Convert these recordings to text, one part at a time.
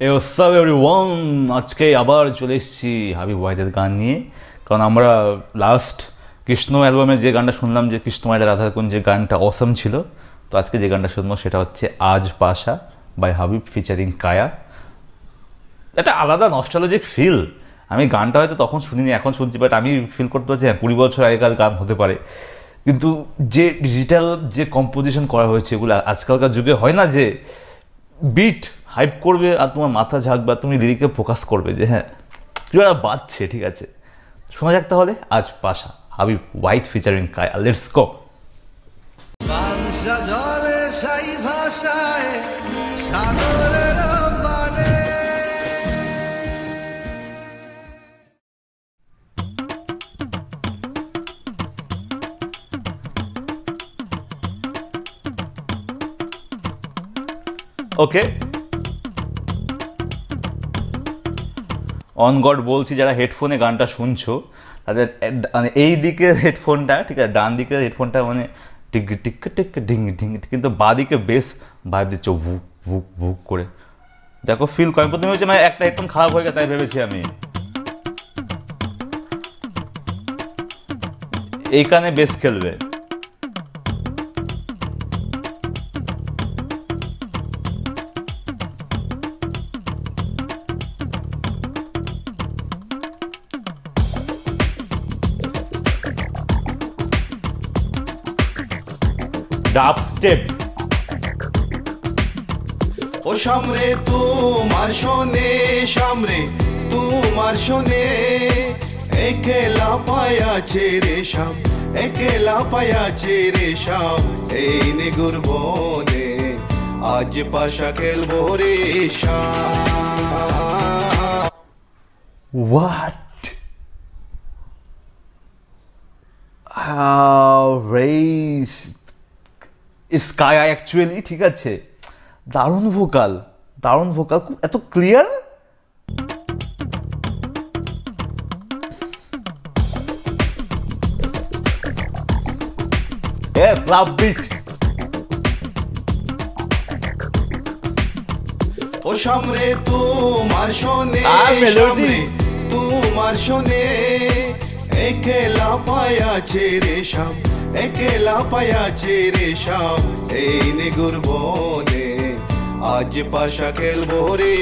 এ WhatsApp everyone, আজকে আবার চলে এসেছি হাবিব ওয়াহিদের গান নিয়ে। কারণ আমরা লাস্ট কৃষ্ণ অ্যালবামে যে গানটা শুনলাম, যে কৃষ্ণমালা রাধাকুঞ্জ, যে গানটা অসম ছিল, তো আজকে যে গানটা শুনবো সেটা হচ্ছে আজ পাশা বাই হাবিব ফিচারিং কায়া। একটা আলাদা নস্টালজিক ফিল। আমি গানটা হয়তো তখন শুনিনি, এখন শুনছি, বাট আমি ফিল করতে পারছি হ্যাঁ 20 বছর আগেকার গান হতে পারে। কিন্তু যে ডিজিটাল যে কম্পোজিশন করা হয়েছে, এগুলো আজকালকার যুগে হয় না যে বিট হাইপ করবে আর তোমার মাথা ঝাঁকবে, তুমি লিরিকে ফোকাস করবে যে হ্যাঁ কি ওরা বাজছে। ঠিক আছে, শোনা যাক তাহলে Aaj Pasha Habib Wahid featuring Kaya. Let's go. Okay, on God বলছি, যারা হেডফোনে গানটা শুনছো তাদের মানে এই দিকের হেডফোনটা, ঠিক আছে, ডান দিকের হেডফোনটা মানে টিক টিক টিক ঢিং ঢিং, কিন্তু বাঁ দিকে বেশ ভাইব দিচ্ছ ভুক ভুক ভুক করে। দেখো ফিল করেন, প্রথমে হচ্ছে মানে একটা হেডফোন খারাপ হয়ে গেছে, তাই ভেবেছি আমি এই কানে বেশ খেলবে। ডাব স্টেপ ও সামরে তোমার শোনে, সামরে তোমার শোনে, একেলা পায়াছে রে শাম, একেলা পায়াছে রে শাম, এই নেগুর বনে আজ পাশা খেলবো রে শাম। What how race is Kaya actually. ঠিক আছে, দারুণ ভোকাল, দারুণ ভোকাল, এত ক্লিয়ার। Club beat. ও সামরে তোমার শোনে, মেলোডি তোমার শোনে, একেলা পায়াছে রে শাম, একেলা পায়াছে রে শাম, এই নেগুর বনে আজ পাশা খেলবো রে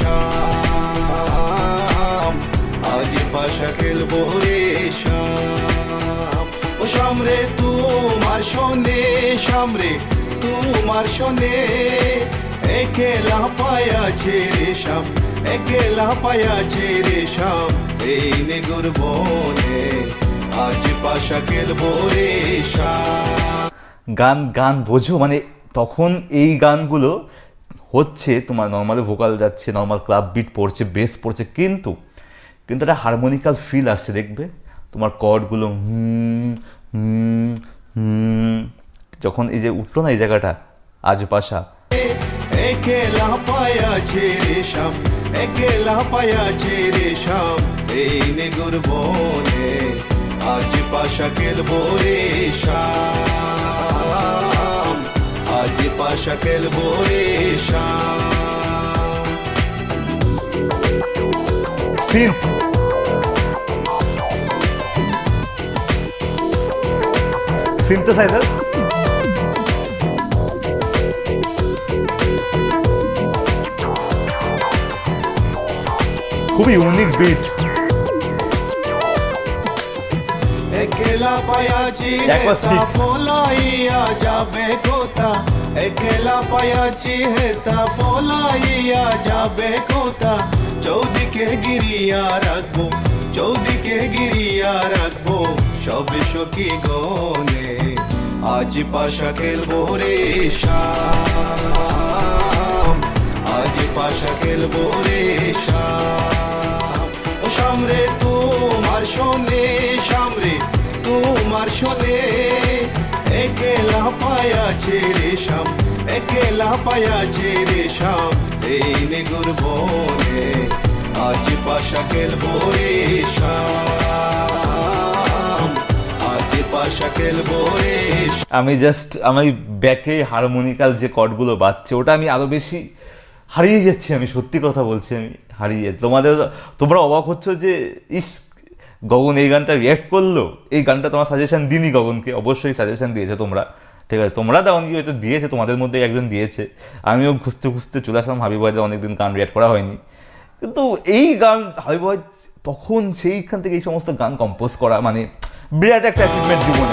শাম, আজ পাশা খেলবো রে শাম। ও সামরে তোমার শোনে, সামরে তোমার শোনে, একেলা পায়াছে রে শাম, একেলা পায়াছে রে শাম, এই নেগুর বনে আজ পাশা খেলবো রে শাম। গান গান বোঝো, মানে তখন এই গানগুলো হচ্ছে তোমার নর্মালি ভোকাল যাচ্ছে, নর্মাল ক্লাব বিট পড়ছে, বেস পড়ছে, কিন্তু কিন্তু একটা হারমোনিক্যাল ফিল আসছে, দেখবে তোমার কর্ডগুলো যখন এই যে উঠলো না এই জায়গাটা আজ পাশা, একেলা পায়াছে রে শাম, একেলা পায়াছে রে শাম, এই নেগুর বনে আজ পাশা খেলবো রে শাম, আজ পাশা খেলবো রে শাম। সিন্থ সিনথেসাইজার, খুবই ইউনিক বিট। একেলা পায়াছি হেতা পলাইয়া যাবে কোথা, একেলা পায়াছি হেতা পলাইয়া যাবে কোথা, চৌদিকে গিরিয়া রাখবো, চৌদিকে গিরিয়া রাখবো, সবে সখী গনে আজ পাশা খেলবো রে শাম, আজ পাশা খেলবো রে শাম। ও সামরে তোমার শোনে, সামরে তোমার শোনে, একেলা পায়াছে রে শাম, একেলা পায়াছে রে শাম, এই নেগুর বনে আজ পাশা খেলবো রে শাম, আজ পাশা খেলবো রে। আমি ব্যাকে হারমোনিক্যাল যে কর্ডগুলো বাজছে ওটা আমি আরও বেশি হারিয়ে যাচ্ছি, আমি সত্যি কথা বলছি, আমি হারিয়ে যাচ্ছি। তোমরা অবাক হচ্ছ যে ইস গগন এই গানটা রিয়াক্ট করলো, এই গানটা তোমার সাজেশন দিনই গগনকে, অবশ্যই সাজেশন দিয়েছে তোমরা, ঠিক আছে, তোমরা দাওনি হয়তো দিয়েছে, তোমাদের মধ্যে একজন দিয়েছে। আমিও খুঁজতে খুঁজতে চলে আসলাম হাবিব ওয়াহিদের, অনেকদিন গান রিয়াক্ট করা হয়নি, কিন্তু এই গান হাবিব ওয়াহিদ তখন সেইখান থেকে এই সমস্ত গান কম্পোজ করা মানে বিরাট একটা অ্যাচিভমেন্ট জীবনে।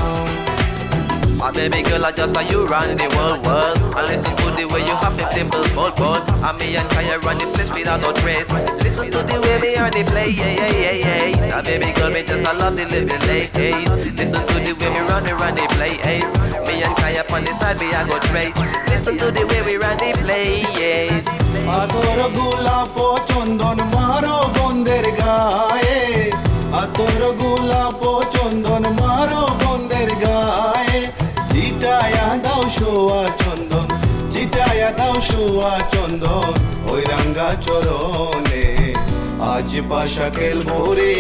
My baby girl, I just saw you run the world. I listen to the way you have them dimple, bold. And me and Kaya run the place without no trace. Listen to the way me hear the play, yeah. My baby girl, me just I love the living late. Listen to the way me run the play, ace. Me and Kaya on the side, me I go trace. Listen to the way we run the play, yes. আতর গোলাপ চন্দন মারো বন্দের গায়ে, আতর গোলাপ চন্দন মারো বন্দের গায়ে, চিটায়া দাও শোয়া চন্দন, চিটায়া দাও শোয়া চন্দন ওই রাঙ্গা চরণে, আজ পাশা খেলবো রে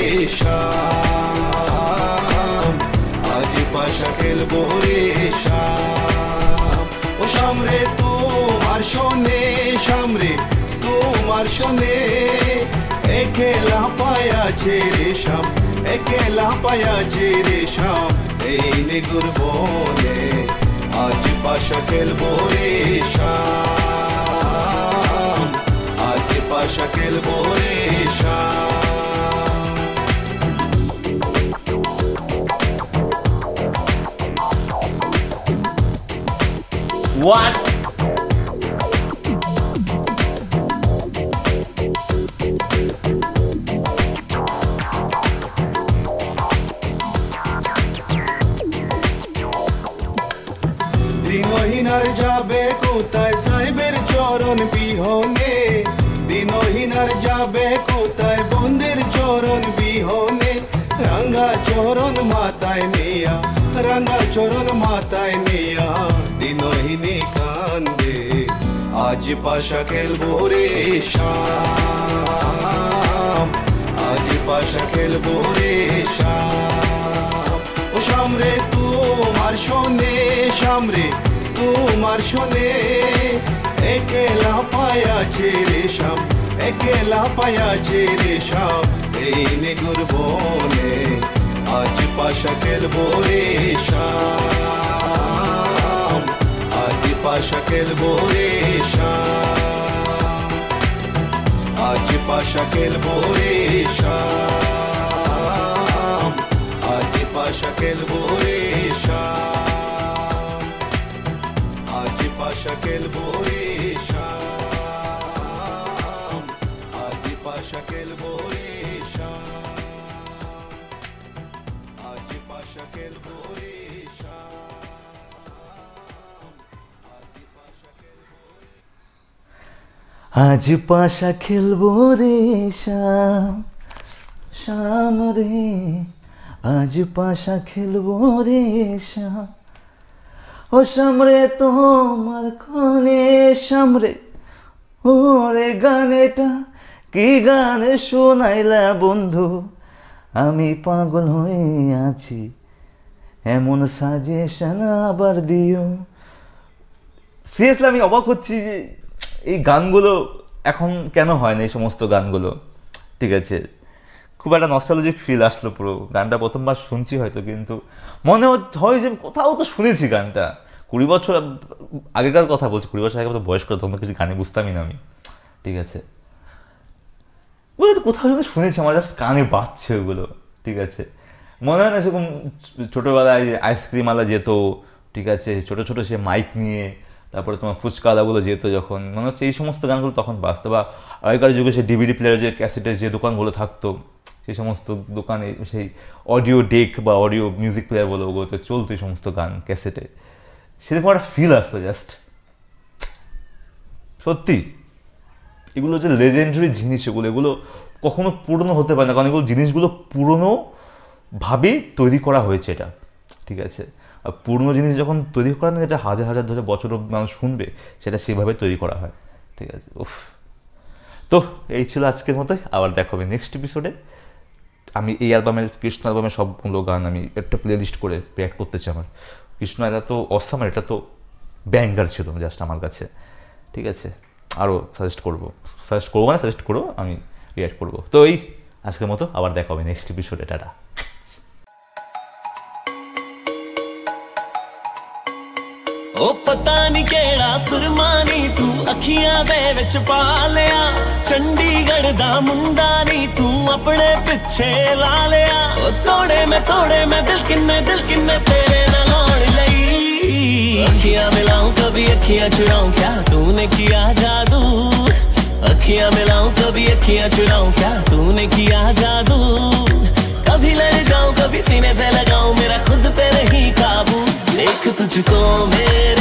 শাম, আজ পাশা খেলবো রে শাম। ও শামরে তোমার শোনে, শামরে তোমার শোনে, একেলা পায়াছে রে শাম, একেলা পায়াছে রে শাম এই নিগুর বনে, আজ পাশা খেলবো রে শাম, আজ পাশা খেলবো রে শাম। What? দিনহীনার যাবে কোথায় সাহেবের চরণ বিহনে, দিনহীনার যাবে কোথায় বন্দের চরণ বিহনে, রাঙ্গা চরণ মাথায় নিয়া, রাঙ্গা চরণ মাথায় নিয়া দিনহীনে কান্দে, আজ পাশা খেলবো রে শাম, আজ পাশা খেলবো রে শাম। ও শামরে তোমার শোনে, শামরে তোমার শোনে, একেলা পায়াছে রে শাম, একেলা পায়াছে রে শাম এই নিগুর বনে, আজ পাশা খেলবো রে শাম, আজ পাশা খেলবো রে শাম, আজ পাশা খেলবো রে শাম, আজ পাশা খেলবো রে শাম, আজ পাশা খেলবো রে শাম, আজ পাশা খেলবো রে শাম, আজ পাশা খেলবো রে শাম। আজ পাশা খেলবো রে শাম, শাম রে, আজ পাশা খেলবো রে শাম। ও শামরে তোমার কোনে, শামরে ওরে গানেটা কি গান শোনাইলা বন্ধু, আমি পাগল হয়ে আছি, এমন সাজেশন আবার দিও। সিরিয়াসলি আমি অবাক হচ্ছি যে এই গানগুলো এখন কেন হয় না, এই সমস্ত গানগুলো, ঠিক আছে, খুব একটা নস্টালজিক ফিল আসলো পুরো। গানটা প্রথমবার শুনছি হয়তো, কিন্তু মনে হয় যে কোথাও তো শুনেছি গানটা, 20 বছর আগেকার কথা বলছি, 20 বছর আগে তো বয়স্ক, তখন তো কিছু গানে বুঝতামই না আমি, ঠিক আছে, ওগুলো তো কোথাও যেন শুনেছি, আমার জাস্ট কানে বাজছে ওগুলো, ঠিক আছে। মনে হয় না সেরকম ছোটোবেলায় আইসক্রিম আলা যেত, ঠিক আছে, ছোটো ছোটো সে মাইক নিয়ে, তারপরে তোমার ফুচকালাগুলো যেত, যখন মনে হচ্ছে এই সমস্ত গানগুলো তখন বাজতো। বা আগেকার যুগে সেই ডিভিডি প্লেয়ার, যে ক্যাসেটের যে দোকানগুলো থাকতো, সেই সমস্ত দোকানে সেই অডিও ডেক বা অডিও মিউজিক প্লেয়ার বলো, ওগুলোতে চলতো এই সমস্ত গান ক্যাসেটে, সেরকম একটা ফিল আসতো জাস্ট। সত্যি এগুলো যে লেজেন্ডারি জিনিস, এগুলো কখনো পুরনো হতে পারে না, কারণ এগুলো জিনিসগুলো পুরনোভাবে তৈরি করা হয়েছে এটা, ঠিক আছে। আর পুরনো জিনিস যখন তৈরি করা না, যেটা হাজার হাজার ধরে বছর মানুষ শুনবে, সেটা সেভাবে তৈরি করা হয়, ঠিক আছে। উফ, তো এই ছিল আজকের মতোই, আবার দেখা হবে নেক্সট এপিসোডে। আমি এই অ্যালবামের, কৃষ্ণ অ্যালবামের সবগুলো গান আমি একটা প্লে লিস্ট করে প্যাক করতে চাই। আমার কৃষ্ণ এটা তো অসাম, এটা তো ব্যাঙ্গার ছিল জাস্ট আমার কাছে, ঠিক আছে। আরও সাজেস্ট করবো না, সাজেস্ট করো, আমি রিয়াক্ট করবো। তো এই আজকের মতো আবার দেখা হবে নেক্সট এপিসোডে। টাটা। ओ पता नहीं केड़ा सुरमानी तू अखियां दे विच पा लिया, चंडीगढ़ दा मुंडा नी तू अपने पिछे ला लिया। ओ तोड़े मैं दिल किन्ने तेरे नाल होण लई, अखियां मिलाऊं कभी अखियां चुराऊं, क्या तूने किया जादू। अखियां मिलाऊं कभी अखियां चुराऊं, क्या तूने किया जादू। कभी लड़ जाऊं कभी सीने से लगाऊं, मेरा खुद पे नहीं काबू। देख तुझको मेरे